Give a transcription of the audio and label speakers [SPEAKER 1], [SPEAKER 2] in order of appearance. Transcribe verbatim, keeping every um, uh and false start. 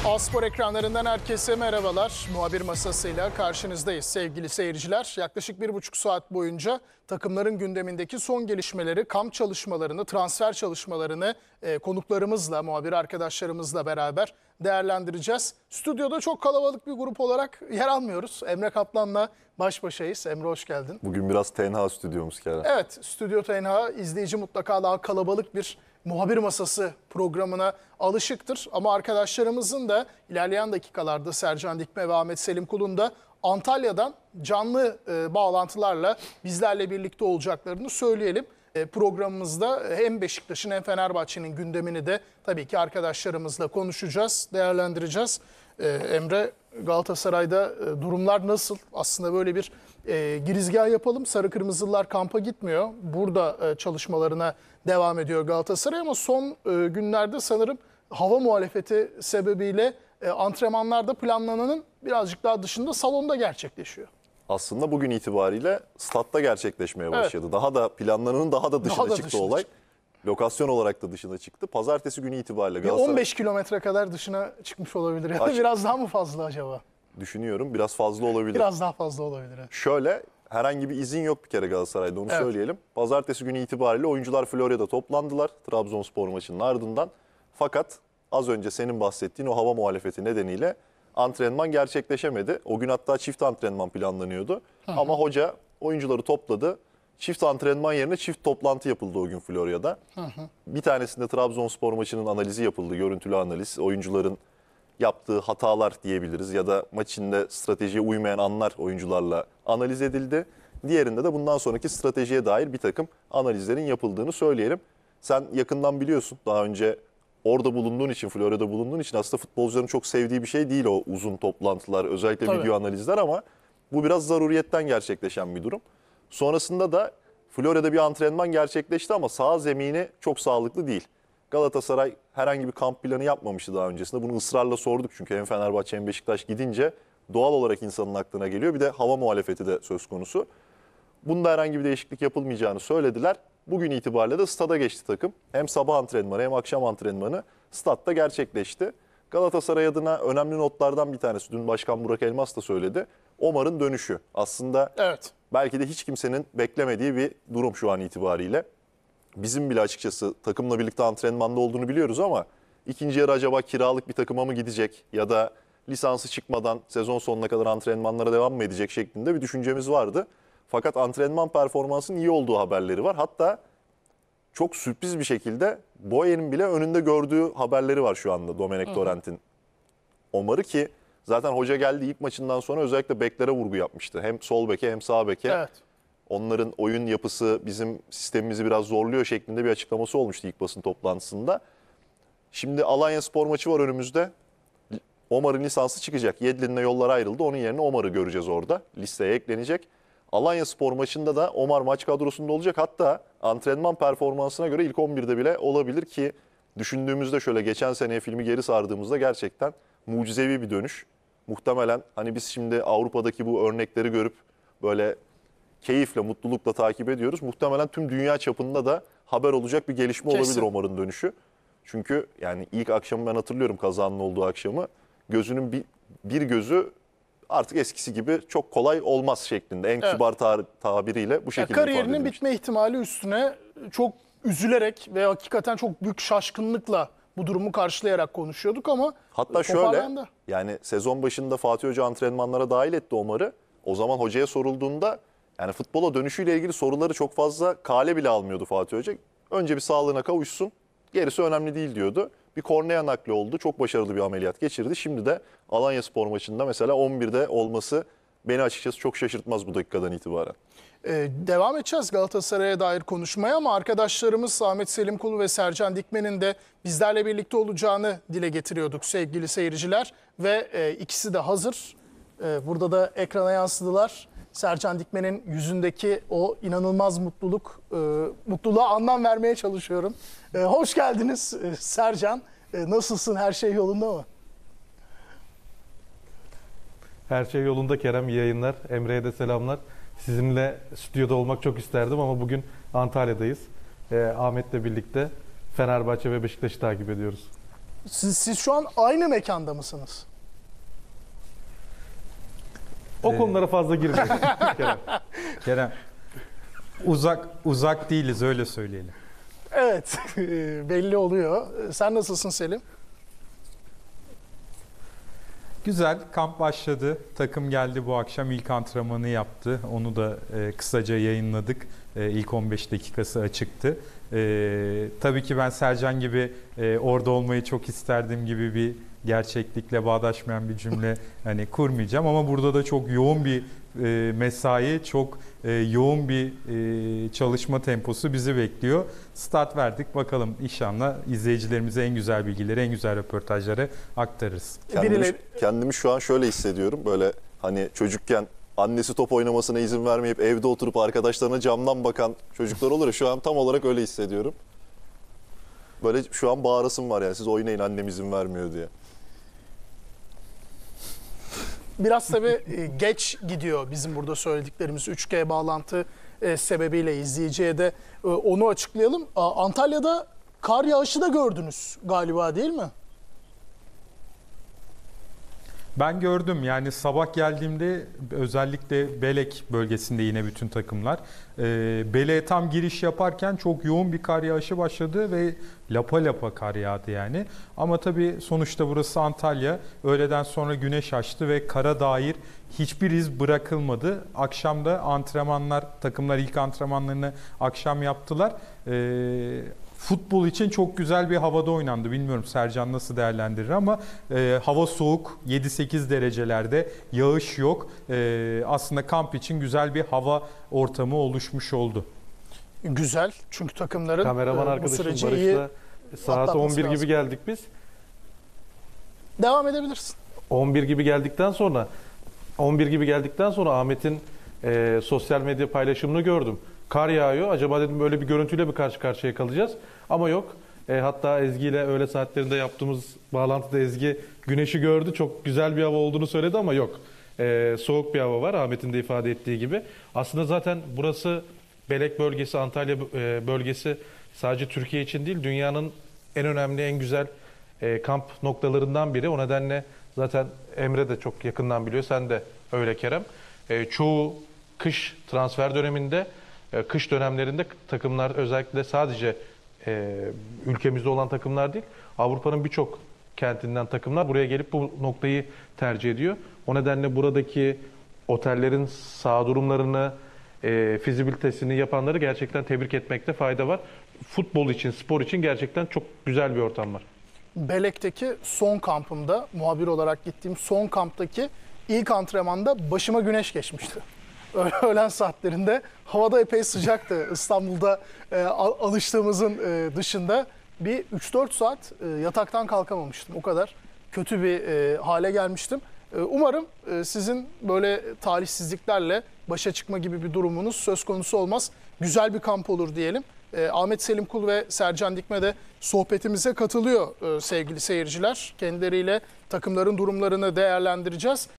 [SPEAKER 1] A-Spor ekranlarından herkese merhabalar. Muhabir masasıyla karşınızdayız sevgili seyirciler. Yaklaşık bir buçuk saat boyunca takımların gündemindeki son gelişmeleri, kamp çalışmalarını, transfer çalışmalarını e, konuklarımızla, muhabir arkadaşlarımızla beraber değerlendireceğiz. Stüdyoda çok kalabalık bir grup olarak yer almıyoruz. Emre Kaplan'la baş başayız. Emre hoş geldin.
[SPEAKER 2] Bugün biraz tenha stüdyomuz Kerem.
[SPEAKER 1] Evet, stüdyo tenha. İzleyici mutlaka daha kalabalık bir muhabir masası programına alışıktır. Ama arkadaşlarımızın da ilerleyen dakikalarda Sercan Dikme ve Ahmet Selim Kul'un da Antalya'dan canlı e, bağlantılarla bizlerle birlikte olacaklarını söyleyelim. E, programımızda hem Beşiktaş'ın hem Fenerbahçe'nin gündemini de tabii ki arkadaşlarımızla konuşacağız, değerlendireceğiz. E, Emre, Galatasaray'da e, durumlar nasıl? Aslında böyle bir e, girizgah yapalım. Sarı Kırmızılılar kampa gitmiyor. Burada e, çalışmalarına devam ediyor Galatasaray ama son e, günlerde sanırım hava muhalefeti sebebiyle e, antrenmanlarda planlananın birazcık daha dışında, salonda gerçekleşiyor.
[SPEAKER 2] Aslında bugün itibariyle statta gerçekleşmeye başladı.
[SPEAKER 1] Evet.
[SPEAKER 2] Daha da planlananın daha da dışına
[SPEAKER 1] Daha da
[SPEAKER 2] çıktı
[SPEAKER 1] dışına
[SPEAKER 2] olay.
[SPEAKER 1] çıktı.
[SPEAKER 2] Lokasyon olarak da dışına çıktı. Pazartesi günü itibariyle
[SPEAKER 1] Bir
[SPEAKER 2] Galatasaray...
[SPEAKER 1] on beş kilometre kadar dışına çıkmış olabilir. Ya da
[SPEAKER 2] Aç-
[SPEAKER 1] biraz daha mı fazla acaba?
[SPEAKER 2] Düşünüyorum biraz fazla olabilir.
[SPEAKER 1] Biraz daha fazla olabilir. Evet.
[SPEAKER 2] Şöyle, herhangi bir izin yok bir kere Galatasaray'da, onu
[SPEAKER 1] Evet.
[SPEAKER 2] söyleyelim. Pazartesi günü itibariyle oyuncular Florya'da toplandılar Trabzonspor maçının ardından. Fakat az önce senin bahsettiğin o hava muhalefeti nedeniyle antrenman gerçekleşemedi. O gün hatta çift antrenman planlanıyordu. Hı hı. Ama hoca oyuncuları topladı. Çift antrenman yerine çift toplantı yapıldı o gün Florya'da. Hı hı. Bir tanesinde Trabzonspor maçının analizi yapıldı, görüntülü analiz. Oyuncuların yaptığı hatalar diyebiliriz ya da maç içinde stratejiye uymayan anlar oyuncularla analiz edildi. Diğerinde de bundan sonraki stratejiye dair bir takım analizlerin yapıldığını söyleyelim. Sen yakından biliyorsun, daha önce orada bulunduğun için, Florya'da bulunduğun için aslında futbolcuların çok sevdiği bir şey değil o uzun toplantılar, özellikle
[SPEAKER 1] Tabii.
[SPEAKER 2] video analizler, ama bu biraz zaruriyetten gerçekleşen bir durum. Sonrasında da Florya'da bir antrenman gerçekleşti ama saha zemini çok sağlıklı değil. Galatasaray herhangi bir kamp planı yapmamıştı daha öncesinde. Bunu ısrarla sorduk çünkü hem Fenerbahçe hem Beşiktaş gidince doğal olarak insanın aklına geliyor. Bir de hava muhalefeti de söz konusu. Bunda herhangi bir değişiklik yapılmayacağını söylediler. Bugün itibariyle de stada geçti takım. Hem sabah antrenmanı hem akşam antrenmanı statta gerçekleşti. Galatasaray adına önemli notlardan bir tanesi, dün Başkan Burak Elmas da söyledi, Omar'ın dönüşü. Aslında
[SPEAKER 1] Evet.
[SPEAKER 2] belki de hiç kimsenin beklemediği bir durum şu an itibariyle. Bizim bile açıkçası takımla birlikte antrenmanda olduğunu biliyoruz ama ikinci yarı acaba kiralık bir takıma mı gidecek ya da lisansı çıkmadan sezon sonuna kadar antrenmanlara devam mı edecek şeklinde bir düşüncemiz vardı. Fakat antrenman performansının iyi olduğu haberleri var. Hatta çok sürpriz bir şekilde Boyen'in bile önünde gördüğü haberleri var şu anda Domenech Torrent'in. Omar'ı, ki zaten hoca geldi ilk maçından sonra özellikle beklere vurgu yapmıştı. Hem sol beke hem sağ beke.
[SPEAKER 1] Evet.
[SPEAKER 2] Onların oyun yapısı bizim sistemimizi biraz zorluyor şeklinde bir açıklaması olmuştu ilk basın toplantısında. Şimdi Alanyaspor maçı var önümüzde. Omar'ın lisansı çıkacak. Yedlin'le yollar ayrıldı. Onun yerine Omar'ı göreceğiz orada. Listeye eklenecek. Alanyaspor maçında da Omar maç kadrosunda olacak. Hatta antrenman performansına göre ilk on birde bile olabilir ki düşündüğümüzde, şöyle geçen seneye filmi geri sardığımızda gerçekten mucizevi bir dönüş. Muhtemelen hani biz şimdi Avrupa'daki bu örnekleri görüp böyle keyifle, mutlulukla takip ediyoruz. Muhtemelen tüm dünya çapında da haber olacak bir gelişme
[SPEAKER 1] Kesin.
[SPEAKER 2] olabilir Omar'ın dönüşü. Çünkü yani ilk akşamı ben hatırlıyorum, kazanın olduğu akşamı. Gözünün bir, bir gözü artık eskisi gibi çok kolay olmaz şeklinde. En
[SPEAKER 1] Evet.
[SPEAKER 2] kibar ta- tabiriyle bu şekilde
[SPEAKER 1] Ya
[SPEAKER 2] ifade
[SPEAKER 1] kariyerinin
[SPEAKER 2] edilmiş.
[SPEAKER 1] bitme ihtimali üstüne çok üzülerek ve hakikaten çok büyük şaşkınlıkla bu durumu karşılayarak konuşuyorduk ama
[SPEAKER 2] Hatta şöyle,
[SPEAKER 1] toparlandı.
[SPEAKER 2] yani sezon başında Fatih Hoca antrenmanlara dahil etti Omar'ı. O zaman hocaya sorulduğunda yani futbola dönüşüyle ilgili soruları çok fazla kale bile almıyordu Fatih Hoca. Önce bir sağlığına kavuşsun, gerisi önemli değil diyordu. Bir kornea nakli oldu, çok başarılı bir ameliyat geçirdi. Şimdi de Alanyaspor maçında mesela on birde olması beni açıkçası çok şaşırtmaz bu dakikadan itibaren.
[SPEAKER 1] Ee, devam edeceğiz Galatasaray'a dair konuşmaya ama arkadaşlarımız Ahmet Selim Kulu ve Sercan Dikmen'in de bizlerle birlikte olacağını dile getiriyorduk sevgili seyirciler. Ve e, ikisi de hazır. E, burada da ekrana yansıdılar. Sercan Dikmen'in yüzündeki o inanılmaz mutluluk, e, mutluluğa anlam vermeye çalışıyorum. E, hoş geldiniz e, Sercan. E, nasılsın? Her şey yolunda mı?
[SPEAKER 3] Her şey yolunda Kerem. İyi yayınlar. Emre'ye de selamlar. Sizinle stüdyoda olmak çok isterdim ama bugün Antalya'dayız. Ee, Ahmet'le birlikte Fenerbahçe ve Beşiktaş'ı takip ediyoruz.
[SPEAKER 1] Siz, siz şu an aynı mekanda mısınız?
[SPEAKER 3] O konulara fazla girmeyelim. Kerem.
[SPEAKER 4] Kerem, uzak uzak değiliz, öyle söyleyelim.
[SPEAKER 1] Evet, belli oluyor. Sen nasılsın Selim?
[SPEAKER 4] Güzel, kamp başladı. Takım geldi bu akşam, ilk antrenmanı yaptı. Onu da e, kısaca yayınladık. E, ilk on beş dakikası açıktı. E, tabii ki ben Sercan gibi e, orada olmayı çok isterdim gibi bir gerçeklikle bağdaşmayan bir cümle hani kurmayacağım. Ama burada da çok yoğun bir e, mesai, çok e, yoğun bir e, çalışma temposu bizi bekliyor. Start verdik. Bakalım inşallah izleyicilerimize en güzel bilgileri, en güzel röportajları aktarırız.
[SPEAKER 2] Kendimi,
[SPEAKER 1] Birileri-
[SPEAKER 2] kendimi şu an şöyle hissediyorum. Böyle hani çocukken annesi top oynamasına izin vermeyip evde oturup arkadaşlarına camdan bakan çocuklar olur ya, şu an tam olarak öyle hissediyorum. Böyle şu an bağırasım var yani, siz oynayın annem izin vermiyor diye.
[SPEAKER 1] Biraz tabii e, geç gidiyor bizim burada söylediklerimiz. üç G bağlantı e, sebebiyle izleyiciye de e, onu açıklayalım. A, Antalya'da kar yağışı da gördünüz galiba, değil mi?
[SPEAKER 4] Ben gördüm, yani sabah geldiğimde özellikle Belek bölgesinde yine bütün takımlar e, Belek'e tam giriş yaparken çok yoğun bir kar yağışı başladı ve lapa lapa kar yağdı yani. Ama tabii sonuçta burası Antalya. Öğleden sonra güneş açtı ve kara dair hiçbir iz bırakılmadı. Akşam da antrenmanlar, takımlar ilk antrenmanlarını akşam yaptılar. E, Futbol için çok güzel bir havada oynandı. Bilmiyorum Sercan nasıl değerlendirir ama e, hava soğuk, yedi sekiz derecelerde, yağış yok. E, aslında kamp için güzel bir hava ortamı oluşmuş oldu.
[SPEAKER 1] Güzel, çünkü takımların
[SPEAKER 3] Kameraman
[SPEAKER 1] e, bu
[SPEAKER 3] arkadaşım
[SPEAKER 1] süreci iyi
[SPEAKER 3] Barış'la saat
[SPEAKER 1] atlatması
[SPEAKER 3] on bir
[SPEAKER 1] lazım.
[SPEAKER 3] gibi geldik biz.
[SPEAKER 1] devam edebilirsin.
[SPEAKER 3] on bir gibi geldikten sonra on bir gibi geldikten sonra Ahmet'in e, sosyal medya paylaşımını gördüm. Kar yağıyor. Acaba dedim böyle bir görüntüyle bir karşı karşıya kalacağız. Ama yok. E, hatta Ezgi ile öğle saatlerinde yaptığımız bağlantıda Ezgi güneşi gördü. Çok güzel bir hava olduğunu söyledi ama yok. E, soğuk bir hava var Ahmet'in de ifade ettiği gibi. Aslında zaten burası Belek bölgesi, Antalya e, bölgesi sadece Türkiye için değil, dünyanın en önemli, en güzel e, kamp noktalarından biri. O nedenle zaten Emre de çok yakından biliyor. Sen de öyle Kerem. E, çoğu kış transfer döneminde, e, kış dönemlerinde takımlar, özellikle sadece e, ülkemizde olan takımlar değil, Avrupa'nın birçok kentinden takımlar buraya gelip bu noktayı tercih ediyor. O nedenle buradaki otellerin sağ durumlarını, e, fizibilitesini yapanları gerçekten tebrik etmekte fayda var. Futbol için, spor için gerçekten çok güzel bir ortam var.
[SPEAKER 1] Belek'teki son kampımda, muhabir olarak gittiğim son kamptaki ilk antrenmanda başıma güneş geçmişti. Öğlen saatlerinde havada epey sıcaktı. İstanbul'da e, al- alıştığımızın e, dışında bir üç dört saat e, yataktan kalkamamıştım. O kadar kötü bir e, hale gelmiştim. E, umarım e, sizin böyle talihsizliklerle başa çıkma gibi bir durumunuz söz konusu olmaz. Güzel bir kamp olur diyelim. E, Ahmet Selim Kul ve Sercan Dikme de sohbetimize katılıyor e, sevgili seyirciler. Kendileriyle takımların durumlarını değerlendireceğiz.